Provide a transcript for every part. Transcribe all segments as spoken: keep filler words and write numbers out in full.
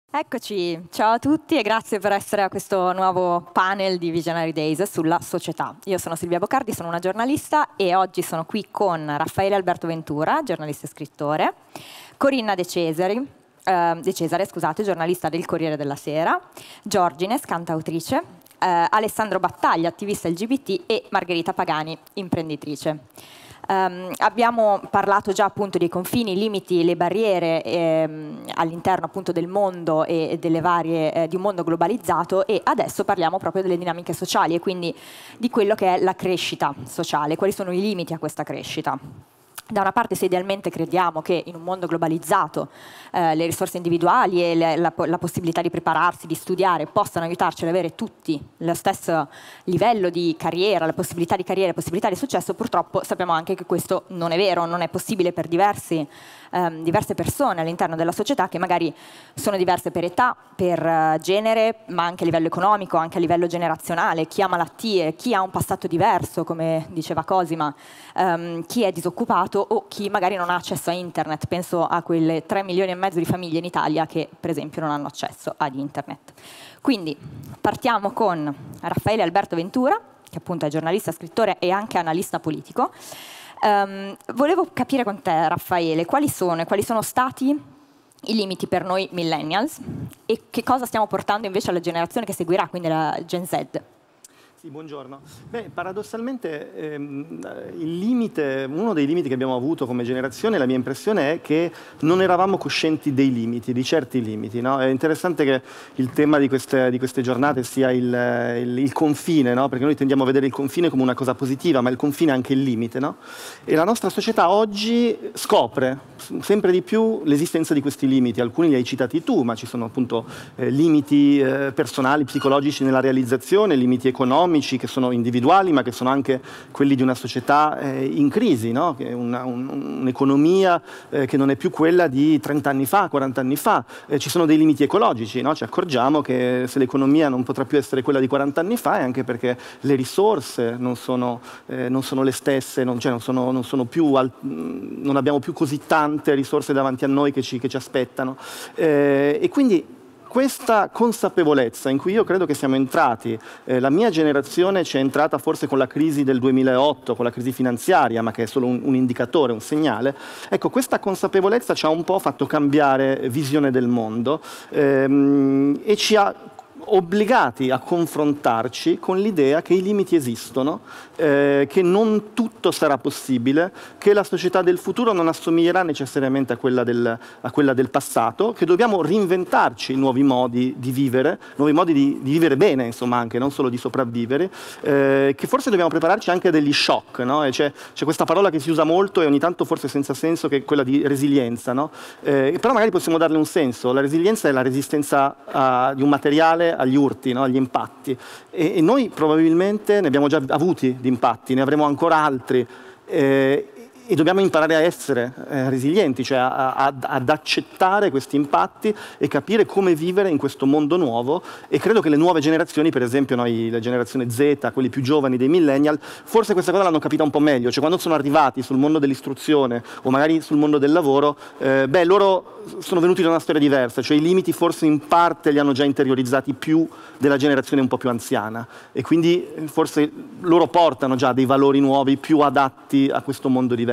Eccoci, ciao a tutti e grazie per essere a questo nuovo panel di Visionary Days sulla società. Io sono Silvia Boccardi, sono una giornalista e oggi sono qui con Raffaele Alberto Ventura, giornalista e scrittore, Corinna De Cesari, eh, De Cesare, scusate, giornalista del Corriere della Sera, Giorgines, cantautrice, eh, Alessandro Battaglia, attivista L G B T e Margherita Pagani, imprenditrice. Um, abbiamo parlato già appunto dei confini, i limiti, le barriere ehm, all'interno appunto del mondo e delle varie, eh, di un mondo globalizzato, e adesso parliamo proprio delle dinamiche sociali e quindi di quello che è la crescita sociale, quali sono i limiti a questa crescita. Da una parte, se idealmente crediamo che in un mondo globalizzato eh, le risorse individuali e le, la, la possibilità di prepararsi, di studiare, possano aiutarci ad avere tutti lo stesso livello di carriera, la possibilità di carriera, la possibilità di successo, purtroppo sappiamo anche che questo non è vero, non è possibile per diversi, ehm, diverse persone all'interno della società che magari sono diverse per età, per uh, genere, ma anche a livello economico, anche a livello generazionale, chi ha malattie, chi ha un passato diverso, come diceva Cosima, ehm, chi è disoccupato o chi magari non ha accesso a internet. Penso a quelle tre milioni e mezzo di famiglie in Italia che per esempio non hanno accesso ad internet. Quindi partiamo con Raffaele Alberto Ventura, che appunto è giornalista, scrittore e anche analista politico. Um, volevo capire con te, Raffaele, quali sono, quali sono stati i limiti per noi millennials e che cosa stiamo portando invece alla generazione che seguirà, quindi la Gen Z. Sì, buongiorno. Beh, paradossalmente ehm, il limite, uno dei limiti che abbiamo avuto come generazione, la mia impressione è che non eravamo coscienti dei limiti, di certi limiti, no? È interessante che il tema di queste, di queste giornate sia il, il, il confine, no? Perché noi tendiamo a vedere il confine come una cosa positiva, ma il confine è anche il limite, no? E la nostra società oggi scopre sempre di più l'esistenza di questi limiti. Alcuni li hai citati tu, ma ci sono appunto eh, limiti eh, personali, psicologici nella realizzazione, limiti economici, che sono individuali, ma che sono anche quelli di una società eh, in crisi, no? Che è una, un, un'economia eh, che non è più quella di trenta anni fa, quaranta anni fa. Eh, ci sono dei limiti ecologici, no? Ci accorgiamo che se l'economia non potrà più essere quella di quaranta anni fa è anche perché le risorse non sono, eh, non sono le stesse, non, cioè non, sono, non, sono più al, non abbiamo più così tante risorse davanti a noi che ci, che ci aspettano. Eh, e quindi questa consapevolezza in cui io credo che siamo entrati, eh, la mia generazione ci è entrata forse con la crisi del duemilaotto, con la crisi finanziaria, ma che è solo un, un indicatore, un segnale, ecco, questa consapevolezza ci ha un po' fatto cambiare visione del mondo ehm, e ci ha obbligati a confrontarci con l'idea che i limiti esistono, eh, che non tutto sarà possibile, che la società del futuro non assomiglierà necessariamente a quella del, a quella del passato, che dobbiamo reinventarci nuovi modi di vivere, nuovi modi di, di vivere bene, insomma, anche, non solo di sopravvivere, eh, che forse dobbiamo prepararci anche a degli shock, no? E c'è, c'è questa parola che si usa molto e ogni tanto forse senza senso, che è quella di resilienza, no? Eh, però magari possiamo darle un senso. La resilienza è la resistenza a, di un materiale agli urti, no? Agli impatti, e, e noi probabilmente ne abbiamo già avuti di impatti, ne avremo ancora altri, eh, e dobbiamo imparare a essere eh, resilienti, cioè a, a, ad accettare questi impatti e capire come vivere in questo mondo nuovo. E credo che le nuove generazioni, per esempio noi, la generazione Z, quelli più giovani dei millennial, forse questa cosa l'hanno capita un po' meglio, cioè quando sono arrivati sul mondo dell'istruzione o magari sul mondo del lavoro, eh, beh, loro sono venuti da una storia diversa, cioè i limiti forse in parte li hanno già interiorizzati più della generazione un po' più anziana, e quindi forse loro portano già dei valori nuovi più adatti a questo mondo diverso.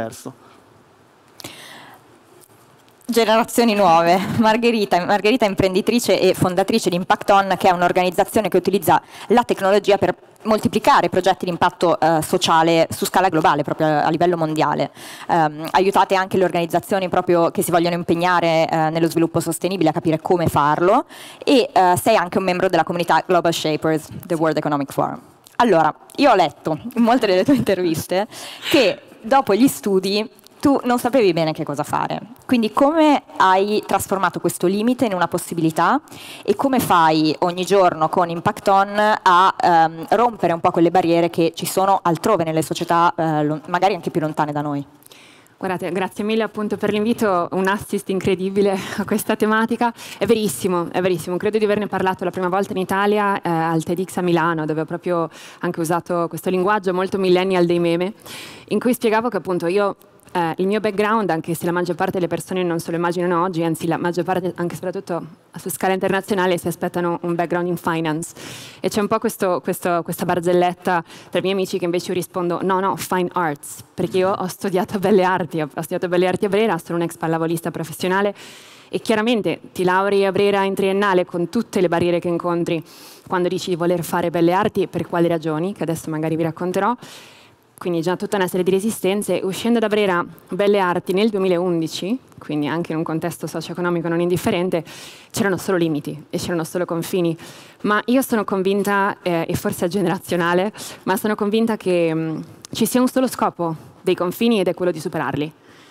Generazioni nuove. Margherita, Margherita è imprenditrice e fondatrice di Impact On, che è un'organizzazione che utilizza la tecnologia per moltiplicare progetti di impatto eh, sociale su scala globale, proprio a livello mondiale. Um, aiutate anche le organizzazioni proprio che si vogliono impegnare eh, nello sviluppo sostenibile a capire come farlo, e eh, sei anche un membro della comunità Global Shapers, The World Economic Forum. Allora, io ho letto in molte delle tue interviste che dopo gli studi tu non sapevi bene che cosa fare, quindi come hai trasformato questo limite in una possibilità e come fai ogni giorno con Impact On a ehm, rompere un po' quelle barriere che ci sono altrove nelle società, eh, magari anche più lontane da noi? Guardate, grazie mille appunto per l'invito, un assist incredibile a questa tematica. È verissimo, è verissimo, credo di averne parlato la prima volta in Italia eh, al TEDx a Milano, dove ho proprio anche usato questo linguaggio molto millennial dei meme, in cui spiegavo che appunto io eh, il mio background, anche se la maggior parte delle persone non se lo immaginano oggi, anzi la maggior parte, anche soprattutto su scala internazionale, si aspettano un background in finance. E c'è un po' questo, questo, questa barzelletta tra i miei amici che invece io rispondo no, no, fine arts, perché io ho studiato Belle Arti, ho studiato Belle Arti a Brera, sono un ex pallavolista professionale e chiaramente ti lauri a Brera in triennale con tutte le barriere che incontri quando dici di voler fare Belle Arti e per quali ragioni, che adesso magari vi racconterò. Quindi già tutta una serie di resistenze. Uscendo da Brera Belle Arti nel duemilaundici, quindi anche in un contesto socio-economico non indifferente, c'erano solo limiti e c'erano solo confini. Ma io sono convinta, eh, e forse è generazionale, ma sono convinta che mh, ci sia un solo scopo dei confini ed è quello di superarli.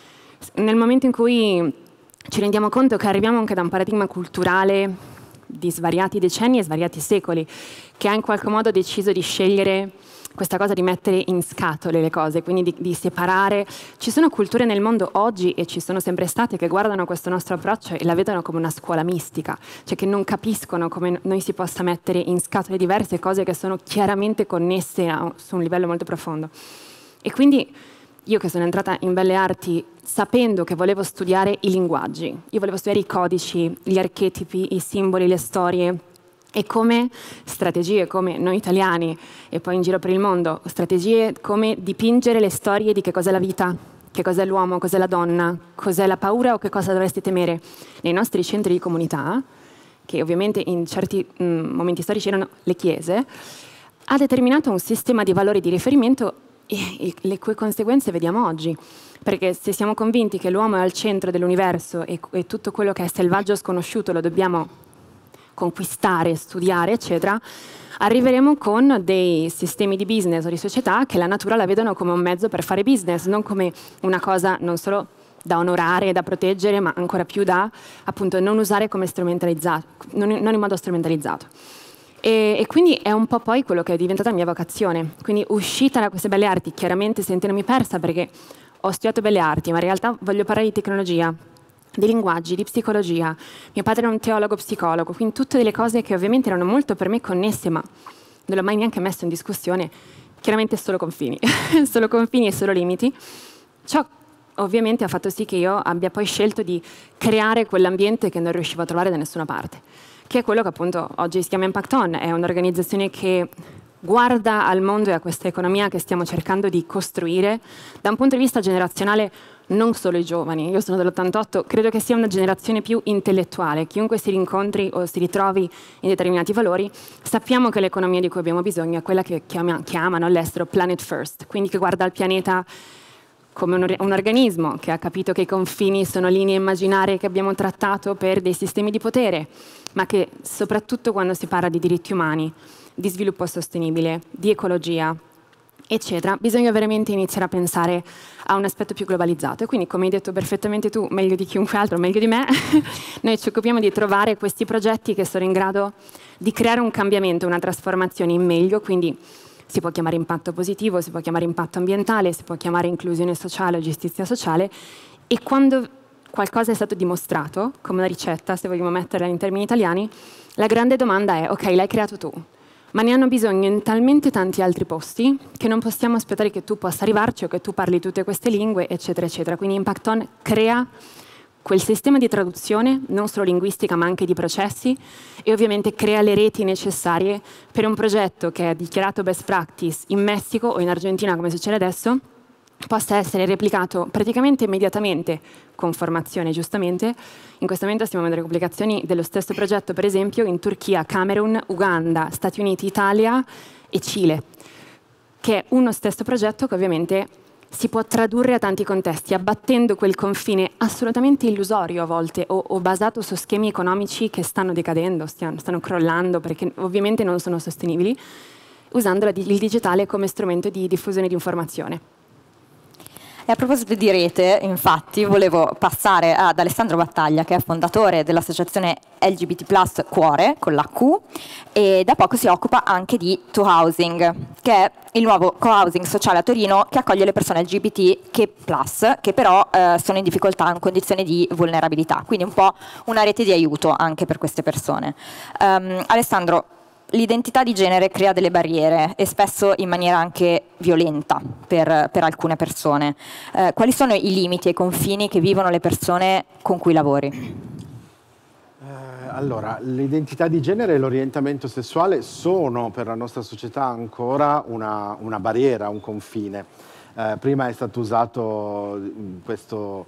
Nel momento in cui ci rendiamo conto che arriviamo anche da un paradigma culturale di svariati decenni e svariati secoli, che ha in qualche modo deciso di scegliere questa cosa di mettere in scatole le cose, quindi di, di separare. Ci sono culture nel mondo oggi, e ci sono sempre state, che guardano questo nostro approccio e la vedono come una scuola mistica, cioè che non capiscono come noi si possa mettere in scatole diverse cose che sono chiaramente connesse a, su un livello molto profondo. E quindi io che sono entrata in Belle Arti sapendo che volevo studiare i linguaggi, io volevo studiare i codici, gli archetipi, i simboli, le storie, e come strategie, come noi italiani e poi in giro per il mondo, strategie come dipingere le storie di che cos'è la vita, che cos'è l'uomo, cos'è la donna, cos'è la paura o che cosa dovresti temere nei nostri centri di comunità, che ovviamente in certi mh, momenti storici erano le chiese, ha determinato un sistema di valori di riferimento e, e le cui conseguenze vediamo oggi. Perché se siamo convinti che l'uomo è al centro dell'universo e, e tutto quello che è selvaggio sconosciuto lo dobbiamo conquistare, studiare, eccetera, arriveremo con dei sistemi di business o di società che la natura la vedono come un mezzo per fare business, non come una cosa non solo da onorare e da proteggere, ma ancora più da appunto non usare come strumentalizzato, non, non in modo strumentalizzato. E, e quindi è un po' poi quello che è diventata la mia vocazione. Quindi uscita da queste Belle Arti, chiaramente sentendomi persa perché ho studiato Belle Arti, ma in realtà voglio parlare di tecnologia, di linguaggi, di psicologia. Mio padre era un teologo psicologo, quindi tutte delle cose che ovviamente erano molto per me connesse, ma non l'ho mai neanche messo in discussione. Chiaramente solo confini, solo confini e solo limiti. Ciò ovviamente ha fatto sì che io abbia poi scelto di creare quell'ambiente che non riuscivo a trovare da nessuna parte, che è quello che appunto oggi si chiama Impact On. È un'organizzazione che guarda al mondo e a questa economia che stiamo cercando di costruire da un punto di vista generazionale. Non solo i giovani, io sono dell'ottantotto, credo che sia una generazione più intellettuale. Chiunque si rincontri o si ritrovi in determinati valori, sappiamo che l'economia di cui abbiamo bisogno è quella che chiama, chiamano all'estero Planet First, quindi che guarda al pianeta come un, un organismo che ha capito che i confini sono linee immaginarie che abbiamo trattato per dei sistemi di potere, ma che soprattutto quando si parla di diritti umani, di sviluppo sostenibile, di ecologia, eccetera, bisogna veramente iniziare a pensare a un aspetto più globalizzato. E quindi, come hai detto perfettamente tu, meglio di chiunque altro, meglio di me, noi ci occupiamo di trovare questi progetti che sono in grado di creare un cambiamento, una trasformazione in meglio. Quindi si può chiamare impatto positivo, si può chiamare impatto ambientale, si può chiamare inclusione sociale o giustizia sociale. E quando qualcosa è stato dimostrato, come una ricetta, se vogliamo metterla in termini italiani, la grande domanda è: ok, l'hai creato tu, ma ne hanno bisogno in talmente tanti altri posti che non possiamo aspettare che tu possa arrivarci o che tu parli tutte queste lingue, eccetera, eccetera. Quindi Impact On crea quel sistema di traduzione, non solo linguistica ma anche di processi, e ovviamente crea le reti necessarie per un progetto che è dichiarato best practice in Messico o in Argentina, come succede adesso, possa essere replicato praticamente immediatamente con formazione, giustamente. In questo momento stiamo avendo le pubblicazioni dello stesso progetto, per esempio, in Turchia, Camerun, Uganda, Stati Uniti, Italia e Cile, che è uno stesso progetto che ovviamente si può tradurre a tanti contesti, abbattendo quel confine assolutamente illusorio a volte o, o basato su schemi economici che stanno decadendo, stiano, stanno crollando perché ovviamente non sono sostenibili, usando il digitale come strumento di diffusione di informazione. E a proposito di rete, infatti, volevo passare ad Alessandro Battaglia, che è fondatore dell'associazione L G B T plus Cuore, con la Q, e da poco si occupa anche di To Housing, che è il nuovo co-housing sociale a Torino che accoglie le persone L G B T che plus, che però eh, sono in difficoltà, in condizioni di vulnerabilità, quindi un po' una rete di aiuto anche per queste persone. Um, Alessandro, l'identità di genere crea delle barriere e spesso in maniera anche violenta per, per alcune persone. Eh, quali sono i limiti e i confini che vivono le persone con cui lavori? Eh, allora, l'identità di genere e l'orientamento sessuale sono per la nostra società ancora una, una barriera, un confine. Eh, prima è stato usato questo,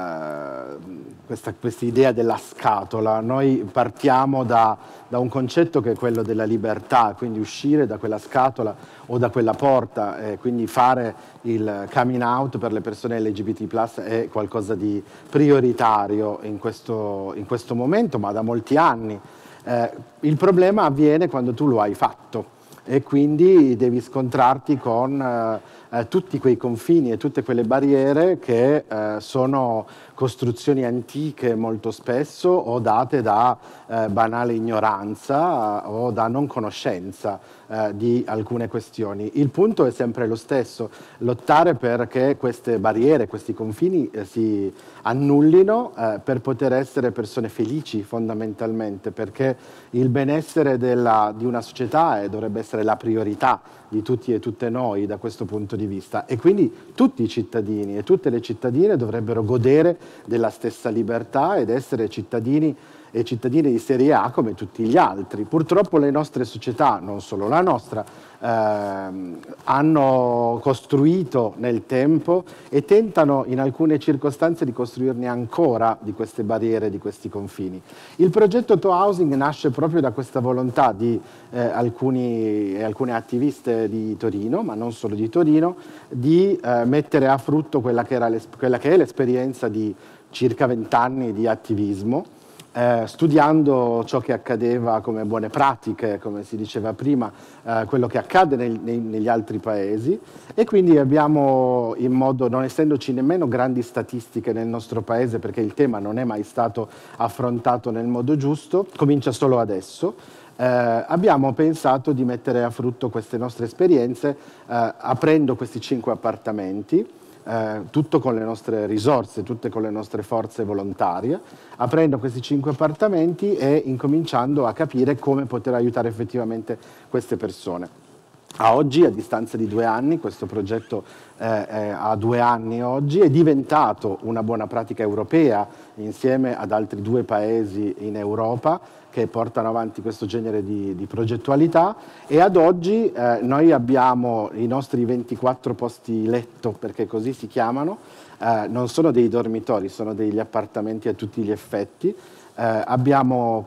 eh, questa questa idea della scatola. Noi partiamo da, da un concetto che è quello della libertà, quindi uscire da quella scatola o da quella porta, eh, quindi fare il coming out per le persone L G B T plus è qualcosa di prioritario in questo, in questo momento, ma da molti anni. Eh, il problema avviene quando tu lo hai fatto e quindi devi scontrarti con eh, eh, tutti quei confini e tutte quelle barriere che eh, sono costruzioni antiche molto spesso o date da eh, banale ignoranza eh, o da non conoscenza eh, di alcune questioni. Il punto è sempre lo stesso, lottare perché queste barriere, questi confini eh, si annullino eh, per poter essere persone felici fondamentalmente, perché il benessere della, di una società eh, dovrebbe essere la priorità di tutti e tutte noi da questo punto di vista, e quindi tutti i cittadini e tutte le cittadine dovrebbero godere della stessa libertà ed essere cittadini e cittadine di serie A come tutti gli altri. Purtroppo le nostre società, non solo la nostra, ehm, hanno costruito nel tempo e tentano in alcune circostanze di costruirne ancora di queste barriere, di questi confini. Il progetto To Housing nasce proprio da questa volontà di eh, alcuni, alcune attiviste di Torino, ma non solo di Torino, di eh, mettere a frutto quella che, era quella che è l'esperienza di circa vent'anni di attivismo, Eh, studiando ciò che accadeva come buone pratiche, come si diceva prima, eh, quello che accade nel, nei, negli altri paesi, e quindi abbiamo, in modo, non essendoci nemmeno grandi statistiche nel nostro paese, perché il tema non è mai stato affrontato nel modo giusto, comincia solo adesso, eh, abbiamo pensato di mettere a frutto queste nostre esperienze eh, aprendo questi cinque appartamenti, Eh, tutto con le nostre risorse, tutte con le nostre forze volontarie, aprendo questi cinque appartamenti e incominciando a capire come poter aiutare effettivamente queste persone. A oggi, a distanza di due anni, questo progetto eh, è, ha due anni oggi, è diventato una buona pratica europea insieme ad altri due paesi in Europa che portano avanti questo genere di, di progettualità, e ad oggi eh, noi abbiamo i nostri ventiquattro posti letto, perché così si chiamano, eh, non sono dei dormitori, sono degli appartamenti a tutti gli effetti. Eh, abbiamo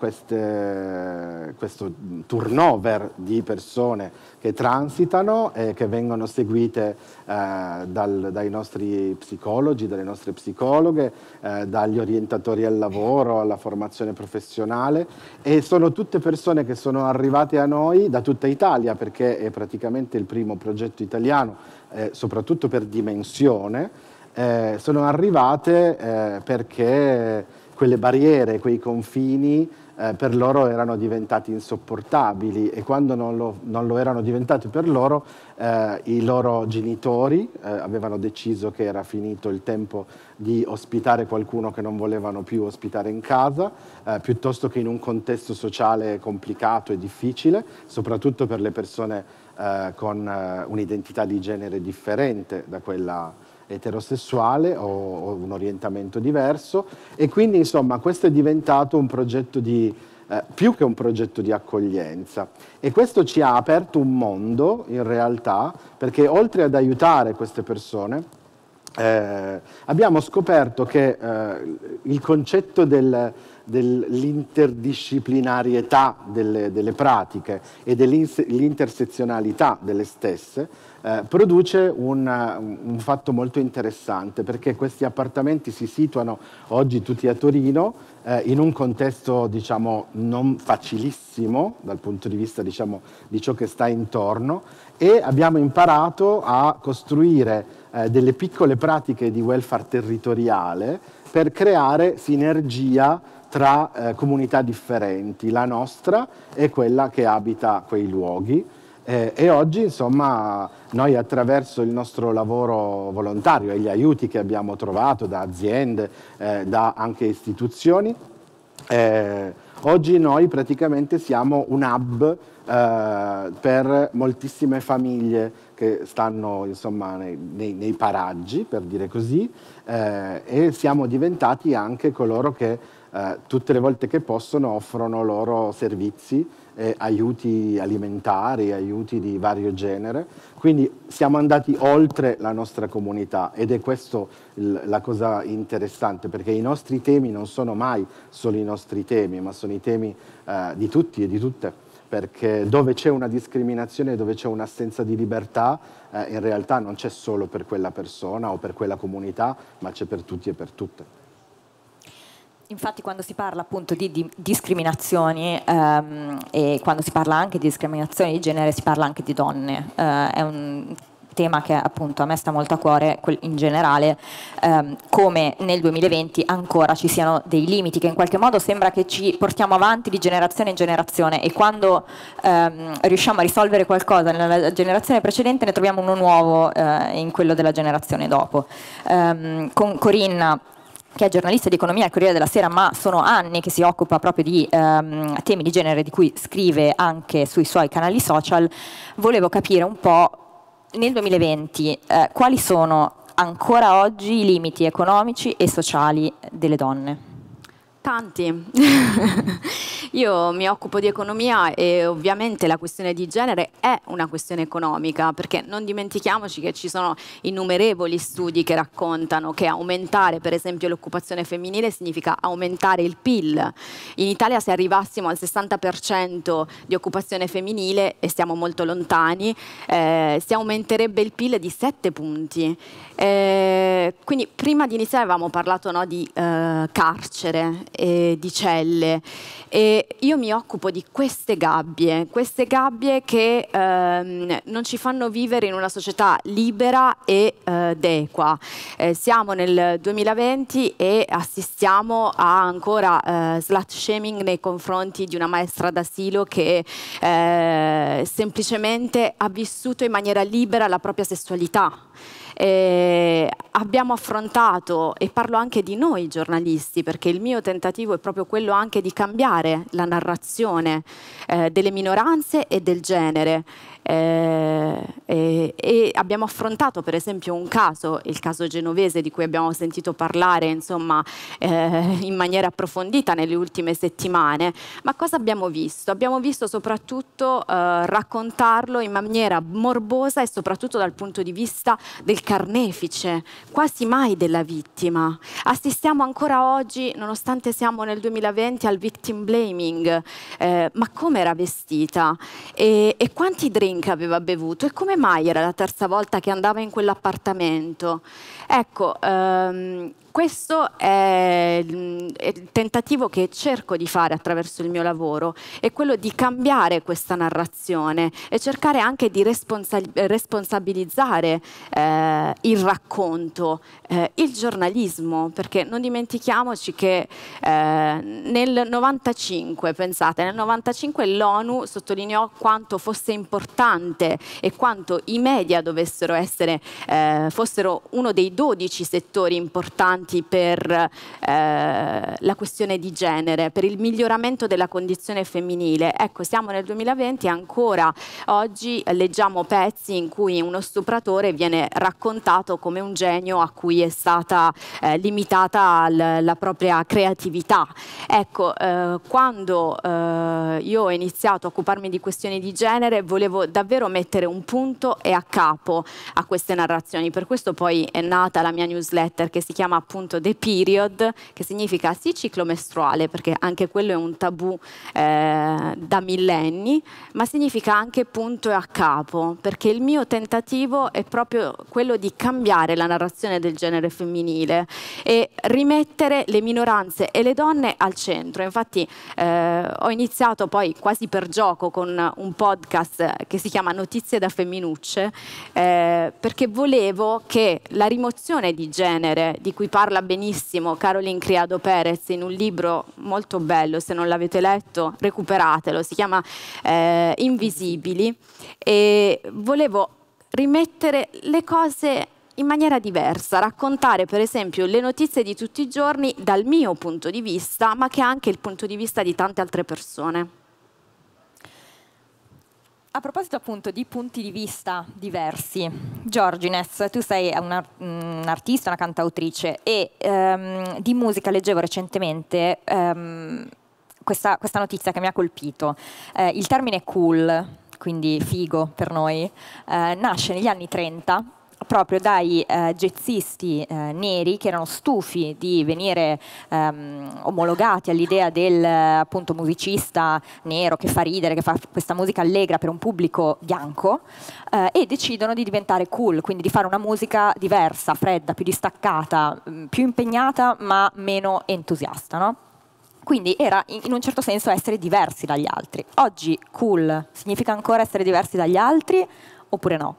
queste, questo turnover di persone che transitano e che vengono seguite eh, dal, dai nostri psicologi, dalle nostre psicologhe, eh, dagli orientatori al lavoro, alla formazione professionale, e sono tutte persone che sono arrivate a noi da tutta Italia, perché è praticamente il primo progetto italiano, eh, soprattutto per dimensione. Eh, sono arrivate eh, perché quelle barriere, quei confini eh, per loro erano diventati insopportabili, e quando non lo, non lo erano diventati per loro, eh, i loro genitori eh, avevano deciso che era finito il tempo di ospitare qualcuno che non volevano più ospitare in casa, eh, piuttosto che in un contesto sociale complicato e difficile, soprattutto per le persone eh, con eh, un'identità di genere differente da quella eterosessuale o, o un orientamento diverso. E quindi insomma questo è diventato un progetto di eh, più che un progetto di accoglienza, e questo ci ha aperto un mondo in realtà, perché oltre ad aiutare queste persone eh, abbiamo scoperto che eh, il concetto del dell'interdisciplinarietà delle, delle pratiche e dell'intersezionalità delle stesse eh, produce un, un fatto molto interessante, perché questi appartamenti si situano oggi tutti a Torino eh, in un contesto, diciamo, non facilissimo dal punto di vista, diciamo, di ciò che sta intorno, e abbiamo imparato a costruire eh, delle piccole pratiche di welfare territoriale per creare sinergia tra eh, comunità differenti, la nostra e quella che abita quei luoghi. Eh, e oggi, insomma, noi attraverso il nostro lavoro volontario e gli aiuti che abbiamo trovato da aziende, eh, da anche istituzioni, eh, Oggi noi praticamente siamo un hub eh, per moltissime famiglie che stanno insomma nei, nei, nei paraggi, per dire così, eh, e siamo diventati anche coloro che eh, tutte le volte che possono offrono loro servizi, eh, aiuti alimentari, aiuti di vario genere. Quindi siamo andati oltre la nostra comunità ed è questo il, la cosa interessante, perché i nostri temi non sono mai solo i nostri temi, ma sono i temi eh, di tutti e di tutte. Perché dove c'è una discriminazione, dove c'è un'assenza di libertà, eh, in realtà non c'è solo per quella persona o per quella comunità, ma c'è per tutti e per tutte. Infatti quando si parla appunto di, di discriminazioni ehm, e quando si parla anche di discriminazioni di genere si parla anche di donne. Eh, è un tema che appunto a me sta molto a cuore in generale, ehm, come nel duemilaventi ancora ci siano dei limiti che in qualche modo sembra che ci portiamo avanti di generazione in generazione, e quando ehm, riusciamo a risolvere qualcosa nella generazione precedente ne troviamo uno nuovo eh, in quello della generazione dopo. Ehm, con Corinna, che è giornalista di economia al Corriere della Sera, ma sono anni che si occupa proprio di ehm, temi di genere, di cui scrive anche sui suoi canali social, volevo capire un po' nel duemilaventi eh, quali sono ancora oggi i limiti economici e sociali delle donne. Tanti. Io mi occupo di economia e ovviamente la questione di genere è una questione economica, perché non dimentichiamoci che ci sono innumerevoli studi che raccontano che aumentare per esempio l'occupazione femminile significa aumentare il P I L. In Italia se arrivassimo al sessanta per cento di occupazione femminile, e stiamo molto lontani, eh, si aumenterebbe il P I L di sette punti. Eh, quindi prima di iniziare avevamo parlato, no, di eh, carcere e di celle, e io mi occupo di queste gabbie, queste gabbie che ehm, non ci fanno vivere in una società libera e eh, equa. Eh, siamo nel duemilaventi e assistiamo a ancora eh, slut shaming nei confronti di una maestra d'asilo che eh, semplicemente ha vissuto in maniera libera la propria sessualità. Eh, abbiamo affrontato, e parlo anche di noi giornalisti, perché il mio tentativo è proprio quello anche di cambiare la narrazione eh, delle minoranze e del genere. Eh, e, e abbiamo affrontato per esempio un caso, il caso genovese, di cui abbiamo sentito parlare insomma eh, in maniera approfondita nelle ultime settimane. Ma cosa abbiamo visto? Abbiamo visto soprattutto eh, raccontarlo in maniera morbosa e soprattutto dal punto di vista del carnefice, quasi mai della vittima. Assistiamo ancora oggi, nonostante siamo nel duemilaventi, al victim blaming. Eh, ma come era vestita? E, e quanti drink aveva bevuto? E come mai era la terza volta che andava in quell'appartamento? Ecco, ehm, questo è il, è il tentativo che cerco di fare attraverso il mio lavoro, è quello di cambiare questa narrazione e cercare anche di responsa responsabilizzare eh, il racconto, eh, il giornalismo, perché non dimentichiamoci che eh, nel novantacinque, pensate, nel novantacinque l'ONU sottolineò quanto fosse importante e quanto i media dovessero essere, eh, fossero uno dei dodici settori importanti per eh, la questione di genere, per il miglioramento della condizione femminile. Ecco, siamo nel duemilaventi e ancora oggi leggiamo pezzi in cui uno stupratore viene raccontato come un genio a cui è stata eh, limitata la propria creatività. Ecco, eh, quando eh, io ho iniziato a occuparmi di questioni di genere volevo davvero mettere un punto e a capo a queste narrazioni. Per questo poi è nata la mia newsletter, che si chiama appunto The Period, che significa sì ciclo mestruale, perché anche quello è un tabù eh, da millenni, ma significa anche punto e a capo, perché il mio tentativo è proprio quello di cambiare la narrazione del genere femminile e rimettere le minoranze e le donne al centro. Infatti eh, ho iniziato poi quasi per gioco con un podcast che si chiama Notizie da Femminucce, eh, perché volevo che la rimozione di genere, di cui parla benissimo Caroline Criado Perez in un libro molto bello, se non l'avete letto recuperatelo, si chiama eh, Invisibili, e volevo rimettere le cose in maniera diversa, raccontare per esempio le notizie di tutti i giorni dal mio punto di vista, ma che è anche il punto di vista di tante altre persone. A proposito appunto di punti di vista diversi, Giorgines, tu sei un'artista, una cantautrice e um, di musica leggevo recentemente um, questa, questa notizia che mi ha colpito. Uh, il termine cool, quindi figo per noi, uh, nasce negli anni trenta proprio dai eh, jazzisti eh, neri che erano stufi di venire ehm, omologati all'idea del appunto musicista nero che fa ridere, che fa questa musica allegra per un pubblico bianco eh, e decidono di diventare cool, quindi di fare una musica diversa, fredda, più distaccata, mh, più impegnata ma meno entusiasta, no? Quindi era in un certo senso essere diversi dagli altri. Oggi cool significa ancora essere diversi dagli altri oppure no?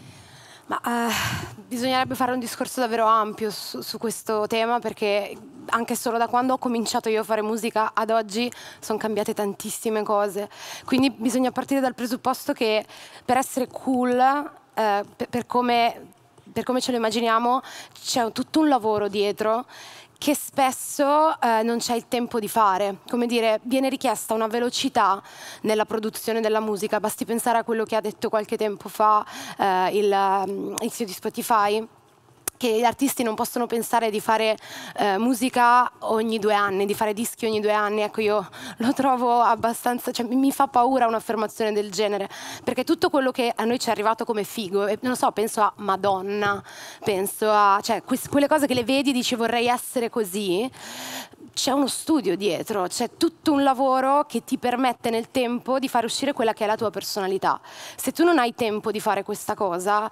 Ma eh, bisognerebbe fare un discorso davvero ampio su, su questo tema, perché anche solo da quando ho cominciato io a fare musica ad oggi sono cambiate tantissime cose. Quindi bisogna partire dal presupposto che per essere cool, eh, per, per, come, per come ce lo immaginiamo, c'è tutto un lavoro dietro che spesso eh, non c'è il tempo di fare. Come dire, viene richiesta una velocità nella produzione della musica. Basti pensare a quello che ha detto qualche tempo fa eh, il, um, il C E O di Spotify, che gli artisti non possono pensare di fare eh, musica ogni due anni, di fare dischi ogni due anni. Ecco, io lo trovo abbastanza, cioè mi fa paura un'affermazione del genere, perché tutto quello che a noi ci è arrivato come figo, e non lo so, penso a Madonna, penso a, cioè, quelle cose che le vedi e dici vorrei essere così, c'è uno studio dietro, c'è tutto un lavoro che ti permette nel tempo di fare uscire quella che è la tua personalità. Se tu non hai tempo di fare questa cosa,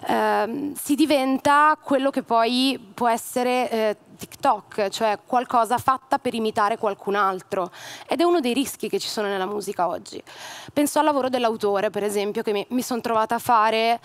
ehm, si diventa quello che poi può essere eh, TikTok, cioè qualcosa fatta per imitare qualcun altro. Ed è uno dei rischi che ci sono nella musica oggi. Penso al lavoro dell'autore, per esempio, che mi, mi sono trovata a fare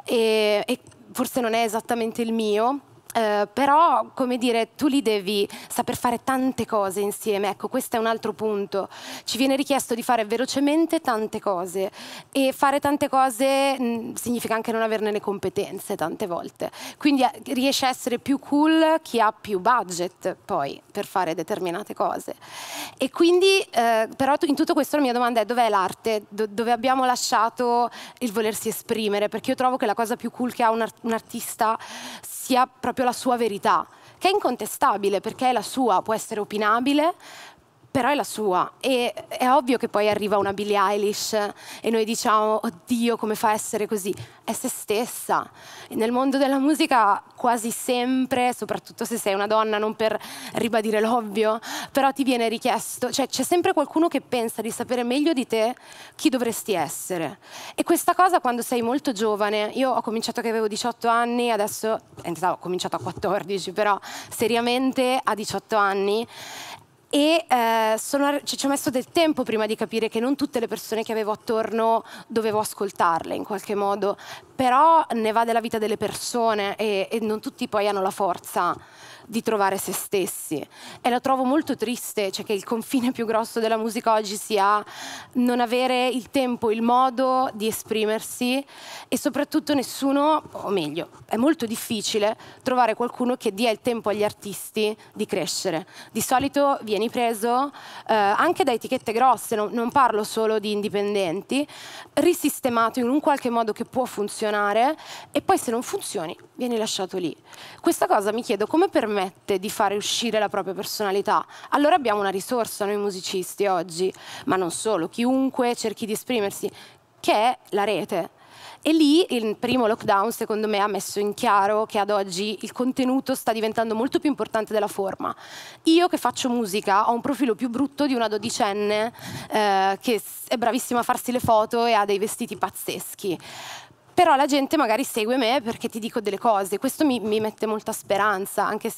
e, e forse non è esattamente il mio. Uh, però, come dire, tu lì devi saper fare tante cose insieme. Ecco, questo è un altro punto. Ci viene richiesto di fare velocemente tante cose, e fare tante cose mh, significa anche non averne le competenze tante volte. Quindi eh, riesce a essere più cool chi ha più budget poi per fare determinate cose. E quindi, eh, però in tutto questo la mia domanda è: dov'è l'arte? Do- dove abbiamo lasciato il volersi esprimere? Perché io trovo che la cosa più cool che ha un, art- un artista sia proprio la sua verità, che è incontestabile perché è la sua, può essere opinabile, però è la sua. E è ovvio che poi arriva una Billie Eilish e noi diciamo oddio come fa a essere così, è se stessa. E nel mondo della musica quasi sempre, soprattutto se sei una donna, non per ribadire l'ovvio, però ti viene richiesto, cioè c'è sempre qualcuno che pensa di sapere meglio di te chi dovresti essere. E questa cosa quando sei molto giovane, io ho cominciato che avevo diciotto anni, adesso in realtà ho cominciato a quattordici, però seriamente a diciotto anni, e eh, sono, ci ho messo del tempo prima di capire che non tutte le persone che avevo attorno dovevo ascoltarle in qualche modo, però ne va della vita delle persone e, e non tutti poi hanno la forza di trovare se stessi. E lo trovo molto triste, cioè che il confine più grosso della musica oggi sia non avere il tempo, il modo di esprimersi, e soprattutto nessuno, o meglio, è molto difficile trovare qualcuno che dia il tempo agli artisti di crescere. Di solito vieni preso eh, anche da etichette grosse, non, non parlo solo di indipendenti, risistemato in un qualche modo che può funzionare, e poi se non funzioni vieni lasciato lì. Questa cosa mi chiedo come permette di fare uscire la propria personalità. Allora abbiamo una risorsa noi musicisti oggi, ma non solo, chiunque cerchi di esprimersi, che è la rete. E lì il primo lockdown secondo me ha messo in chiaro che ad oggi il contenuto sta diventando molto più importante della forma. Io che faccio musica ho un profilo più brutto di una dodicenne eh, che è bravissima a farsi le foto e ha dei vestiti pazzeschi. Però la gente magari segue me perché ti dico delle cose. Questo mi, mi mette molta speranza, anche se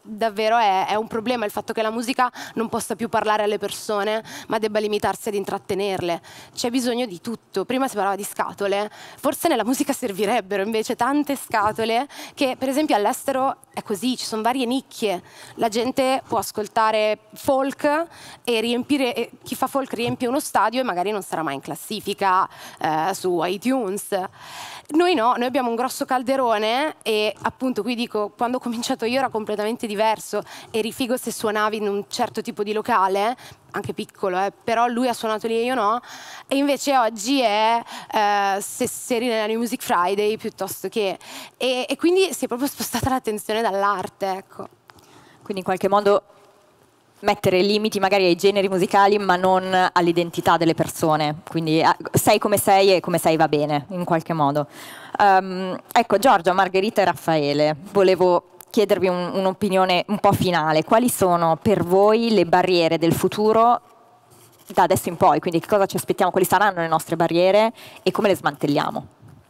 davvero è, è un problema il fatto che la musica non possa più parlare alle persone, ma debba limitarsi ad intrattenerle. C'è bisogno di tutto. Prima si parlava di scatole, forse nella musica servirebbero invece tante scatole, che per esempio all'estero è così, ci sono varie nicchie. La gente può ascoltare folk e riempire, e chi fa folk riempie uno stadio e magari non sarà mai in classifica eh, su iTunes. Noi no, noi abbiamo un grosso calderone e appunto qui dico, quando ho cominciato io era completamente diverso, eri figo se suonavi in un certo tipo di locale, anche piccolo, eh, però lui ha suonato lì e io no, e invece oggi è eh, se, se eri nella New Music Friday piuttosto che... E, e quindi si è proprio spostata l'attenzione dall'arte, ecco. Quindi in qualche modo mettere limiti magari ai generi musicali ma non all'identità delle persone, quindi sei come sei e come sei va bene in qualche modo. Um, ecco, Giorgia, Margherita e Raffaele, volevo chiedervi un, un'opinione un po' finale. Quali sono per voi le barriere del futuro da adesso in poi? Quindi che cosa ci aspettiamo, quali saranno le nostre barriere e come le smantelliamo?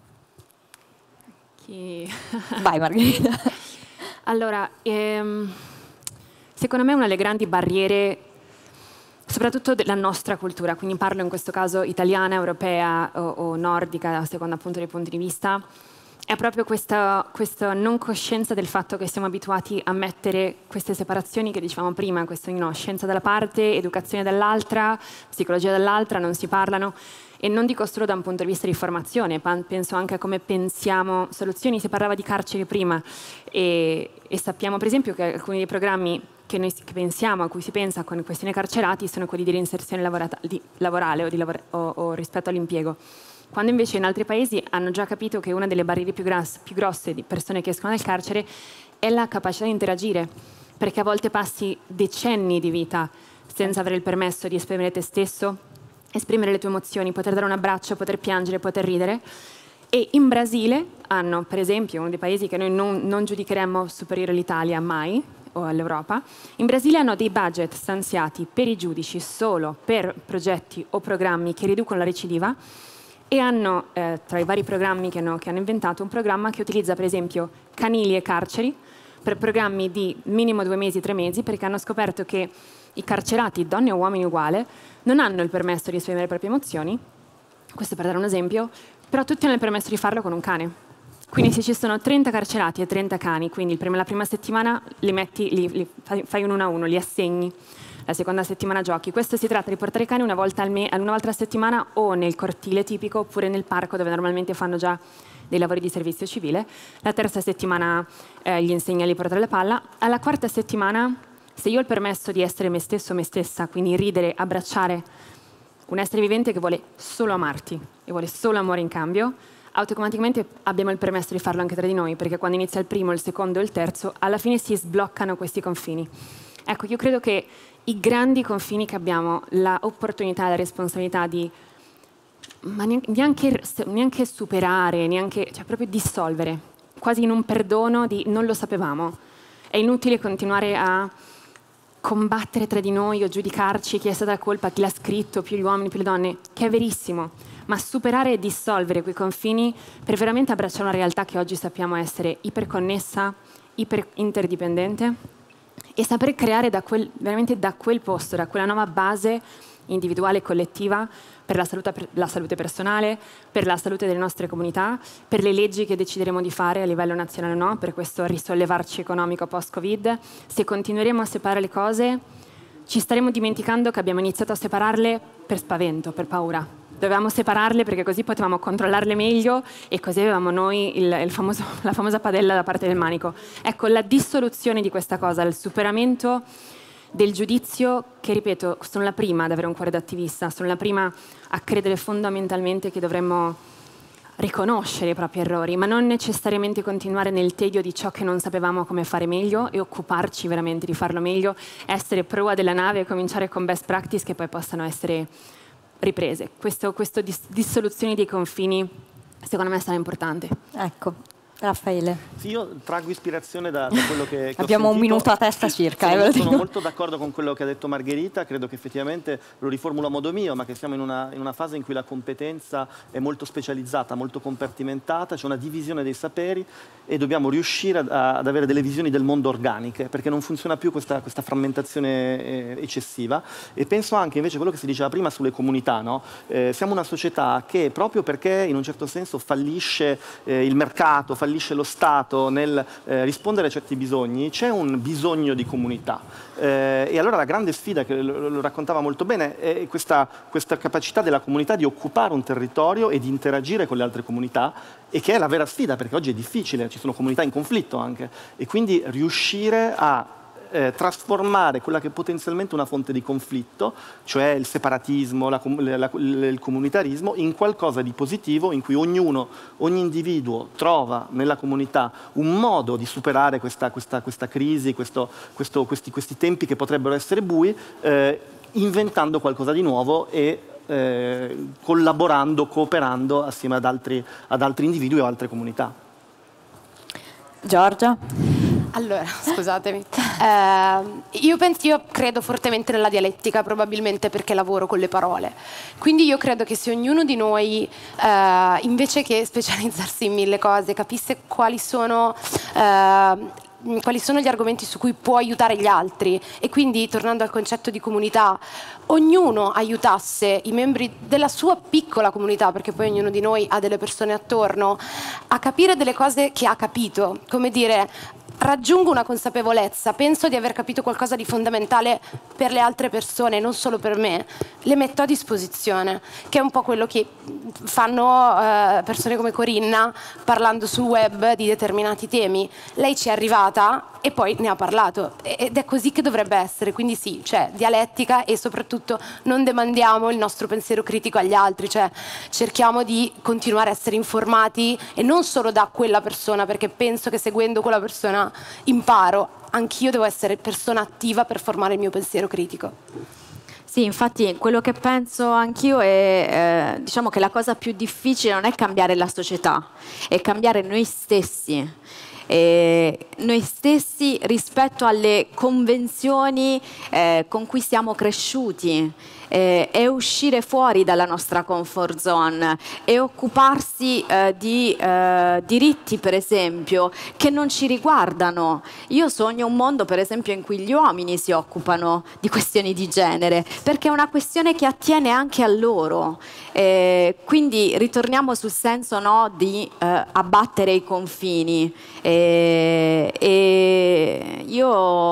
Chi... Vai Margherita. Allora, ehm... secondo me una delle grandi barriere, soprattutto della nostra cultura, quindi parlo in questo caso italiana, europea o, o nordica, a seconda appunto dei punti di vista, è proprio questa, questa non coscienza del fatto che siamo abituati a mettere queste separazioni che dicevamo prima, questo, no, scienza da una parte, educazione dall'altra, psicologia dall'altra, non si parlano. E non dico solo da un punto di vista di formazione, penso anche a come pensiamo soluzioni. Si parlava di carceri prima e, e sappiamo per esempio che alcuni dei programmi che noi che pensiamo, a cui si pensa con questioni carcerati, sono quelli di reinserzione lavorata, di, lavorale o, di lavora, o, o rispetto all'impiego. Quando invece in altri paesi hanno già capito che una delle barriere più, gras, più grosse di persone che escono dal carcere è la capacità di interagire, perché a volte passi decenni di vita senza avere il permesso di esprimere te stesso, esprimere le tue emozioni, poter dare un abbraccio, poter piangere, poter ridere. E in Brasile hanno, per esempio, uno dei paesi che noi non, non giudicheremmo superiore all'Italia mai, o all'Europa, in Brasile hanno dei budget stanziati per i giudici solo per progetti o programmi che riducono la recidiva e hanno, eh, tra i vari programmi che hanno, che hanno inventato, un programma che utilizza, per esempio, canili e carceri per programmi di minimo due mesi, tre mesi, perché hanno scoperto che i carcerati, donne o uomini uguali, non hanno il permesso di esprimere le proprie emozioni, questo per dare un esempio, però tutti hanno il permesso di farlo con un cane. Quindi se ci sono trenta carcerati e trenta cani, quindi il prima, la prima settimana li metti, li, li fai, fai uno a uno, li assegni, la seconda settimana giochi. Questo si tratta di portare i cani una volta, al me, una volta a settimana o nel cortile tipico oppure nel parco dove normalmente fanno già dei lavori di servizio civile. La terza settimana eh, gli insegni a portare la palla. Alla quarta settimana, se io ho il permesso di essere me stesso o me stessa, quindi ridere, abbracciare un essere vivente che vuole solo amarti e vuole solo amore in cambio, automaticamente abbiamo il permesso di farlo anche tra di noi, perché quando inizia il primo, il secondo e il terzo, alla fine si sbloccano questi confini. Ecco, io credo che i grandi confini che abbiamo, l'opportunità e la responsabilità di ma neanche, neanche superare, neanche, cioè proprio dissolvere, quasi in un perdono di non lo sapevamo. È inutile continuare a combattere tra di noi o giudicarci chi è stata la colpa, chi l'ha scritto, più gli uomini, più le donne, che è verissimo, ma superare e dissolvere quei confini per veramente abbracciare una realtà che oggi sappiamo essere iperconnessa, iper interdipendente e saper creare da quel, veramente da quel posto, da quella nuova base individuale e collettiva per la salute, per la salute personale, per la salute delle nostre comunità, per le leggi che decideremo di fare a livello nazionale o no, per questo risollevarci economico post-Covid. Se continueremo a separare le cose, ci staremo dimenticando che abbiamo iniziato a separarle per spavento, per paura. Dovevamo separarle perché così potevamo controllarle meglio e così avevamo noi il, il famoso, la famosa padella da parte del manico. Ecco, la dissoluzione di questa cosa, il superamento del giudizio, che ripeto, sono la prima ad avere un cuore da attivista, sono la prima a credere fondamentalmente che dovremmo riconoscere i propri errori, ma non necessariamente continuare nel tedio di ciò che non sapevamo come fare meglio e occuparci veramente di farlo meglio, essere prua della nave e cominciare con best practice che poi possano essere riprese. Questo, questo dis- dissoluzione dei confini secondo me sarà importante. Ecco, Raffaele. Sì, io traggo ispirazione da, da quello che, che Abbiamo ho un minuto a testa circa. Sono, eh, sono molto d'accordo con quello che ha detto Margherita, credo che effettivamente, lo riformulo a modo mio, ma che siamo in una, in una fase in cui la competenza è molto specializzata, molto compartimentata, c'è una divisione dei saperi e dobbiamo riuscire ad, ad avere delle visioni del mondo organiche, perché non funziona più questa, questa frammentazione eh, eccessiva. E penso anche invece a quello che si diceva prima sulle comunità, no? Eh, siamo una società che, proprio perché in un certo senso fallisce eh, il mercato, fallisce lo Stato nel eh, rispondere a certi bisogni, c'è un bisogno di comunità. Eh, e allora la grande sfida, che lo, lo raccontava molto bene, è questa, questa capacità della comunità di occupare un territorio e di interagire con le altre comunità, e che è la vera sfida, perché oggi è difficile, ci sono comunità in conflitto anche, e quindi riuscire a Eh, trasformare quella che è potenzialmente una fonte di conflitto, cioè il separatismo, la, la, il comunitarismo, in qualcosa di positivo, in cui ognuno, ogni individuo trova nella comunità un modo di superare questa, questa, questa crisi, questo, questo, questi, questi tempi che potrebbero essere bui, eh, inventando qualcosa di nuovo e eh, collaborando, cooperando assieme ad altri, ad altri individui o altre comunità. Giorgia? Allora, scusatemi, eh, io, penso, io credo fortemente nella dialettica, probabilmente perché lavoro con le parole. Quindi io credo che se ognuno di noi, eh, invece che specializzarsi in mille cose, capisse quali sono... Eh, quali sono gli argomenti su cui può aiutare gli altri, e quindi, tornando al concetto di comunità, ognuno aiutasse i membri della sua piccola comunità, perché poi ognuno di noi ha delle persone attorno, a capire delle cose che ha capito, come dire, raggiungo una consapevolezza, penso di aver capito qualcosa di fondamentale per le altre persone, non solo per me, le metto a disposizione, che è un po' quello che fanno eh, persone come Corinna parlando sul web di determinati temi. Lei ci è arrivata e poi ne ha parlato, ed è così che dovrebbe essere. Quindi sì, cioè dialettica, e soprattutto non demandiamo il nostro pensiero critico agli altri, cioè cerchiamo di continuare a essere informati, e non solo da quella persona, perché penso che seguendo quella persona imparo, anch'io devo essere persona attiva per formare il mio pensiero critico. Sì, infatti quello che penso anch'io è, eh, diciamo che la cosa più difficile non è cambiare la società, è cambiare noi stessi. Eh, noi stessi rispetto alle convenzioni eh, con cui siamo cresciuti, eh, e uscire fuori dalla nostra comfort zone e occuparsi eh, di eh, diritti, per esempio, che non ci riguardano. Io sogno un mondo, per esempio, in cui gli uomini si occupano di questioni di genere, perché è una questione che attiene anche a loro. Eh, quindi ritorniamo sul senso, no, di eh, abbattere i confini. E, e io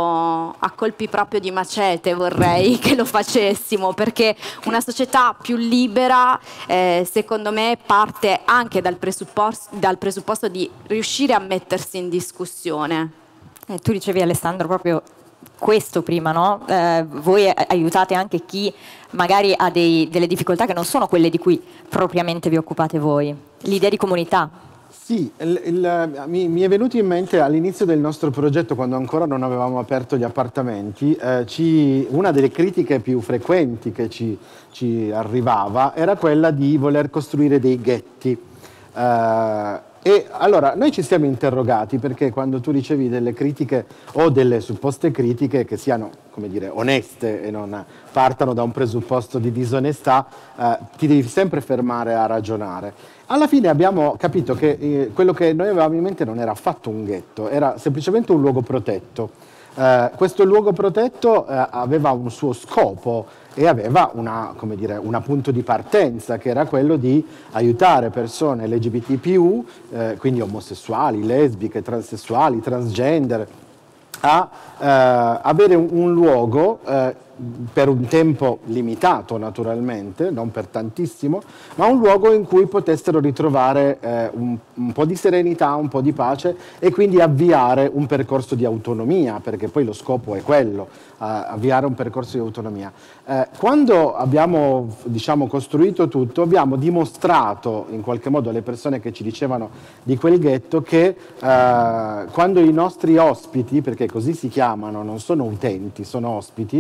a colpi proprio di macete vorrei che lo facessimo, perché una società più libera eh, secondo me parte anche dal presupposto, dal presupposto di riuscire a mettersi in discussione. Eh, tu dicevi, Alessandro, proprio questo prima, no? Eh, voi aiutate anche chi magari ha dei, delle difficoltà che non sono quelle di cui propriamente vi occupate voi. L'idea di comunità. Sì, il, il, mi, mi è venuto in mente all'inizio del nostro progetto, quando ancora non avevamo aperto gli appartamenti, eh, ci, una delle critiche più frequenti che ci, ci arrivava era quella di voler costruire dei ghetti. Eh, e allora noi ci siamo interrogati, perché quando tu ricevi delle critiche o delle supposte critiche che siano, come dire, oneste e non partano da un presupposto di disonestà, eh, ti devi sempre fermare a ragionare. Alla fine abbiamo capito che eh, quello che noi avevamo in mente non era affatto un ghetto, era semplicemente un luogo protetto. Eh, questo luogo protetto eh, aveva un suo scopo e aveva una, come dire, una punto di partenza, che era quello di aiutare persone L G B T più, eh, quindi omosessuali, lesbiche, transessuali, transgender, a eh, avere un, un luogo eh, per un tempo limitato, naturalmente, non per tantissimo, ma un luogo in cui potessero ritrovare eh, un, un po' di serenità, un po' di pace, e quindi avviare un percorso di autonomia, perché poi lo scopo è quello, eh, avviare un percorso di autonomia. Eh, quando abbiamo, diciamo, costruito tutto, abbiamo dimostrato in qualche modo alle persone che ci dicevano di quel ghetto che eh, quando i nostri ospiti, perché così si chiamano, non sono utenti, sono ospiti,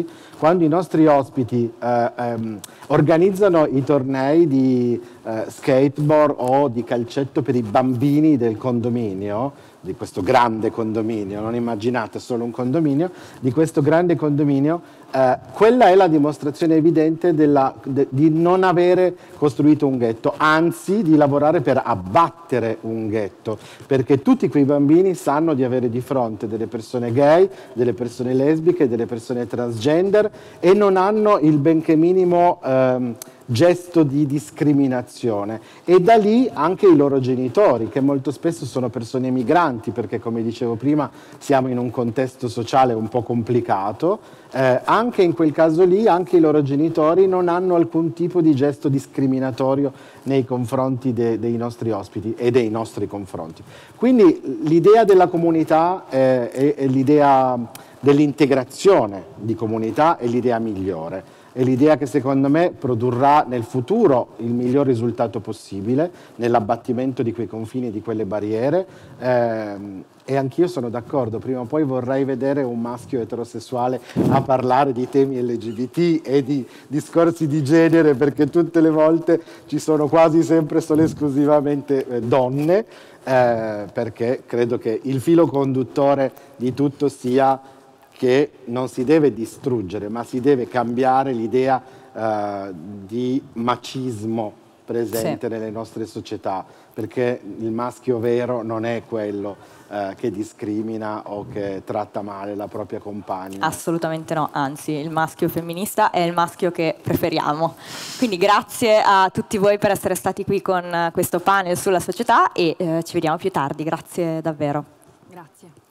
quando i nostri ospiti eh, ehm, organizzano i tornei di eh, skateboard o di calcetto per i bambini del condominio, di questo grande condominio, non immaginate solo un condominio, di questo grande condominio, eh, quella è la dimostrazione evidente della, de, di non avere costruito un ghetto, anzi di lavorare per abbattere un ghetto, perché tutti quei bambini sanno di avere di fronte delle persone gay, delle persone lesbiche, delle persone transgender e non hanno il benché minimo ehm, gesto di discriminazione, e da lì anche i loro genitori, che molto spesso sono persone migranti, perché come dicevo prima siamo in un contesto sociale un po' complicato, eh, anche in quel caso lì anche i loro genitori non hanno alcun tipo di gesto discriminatorio nei confronti de, dei nostri ospiti e dei nostri confronti. Quindi l'idea della comunità eh, è, è l'idea dell'integrazione di comunità, è l'idea migliore. È l'idea che secondo me produrrà nel futuro il miglior risultato possibile nell'abbattimento di quei confini, di quelle barriere, ehm, e anch'io sono d'accordo, prima o poi vorrei vedere un maschio eterosessuale a parlare di temi L G B T e di discorsi di genere, perché tutte le volte ci sono quasi sempre solo esclusivamente eh, donne, eh, perché credo che il filo conduttore di tutto sia che non si deve distruggere, ma si deve cambiare l'idea eh, di macismo presente sì. nelle nostre società, perché il maschio vero non è quello eh, che discrimina o che tratta male la propria compagna. Assolutamente no, anzi il maschio femminista è il maschio che preferiamo. Quindi grazie a tutti voi per essere stati qui con questo panel sulla società e eh, ci vediamo più tardi, grazie davvero. Grazie.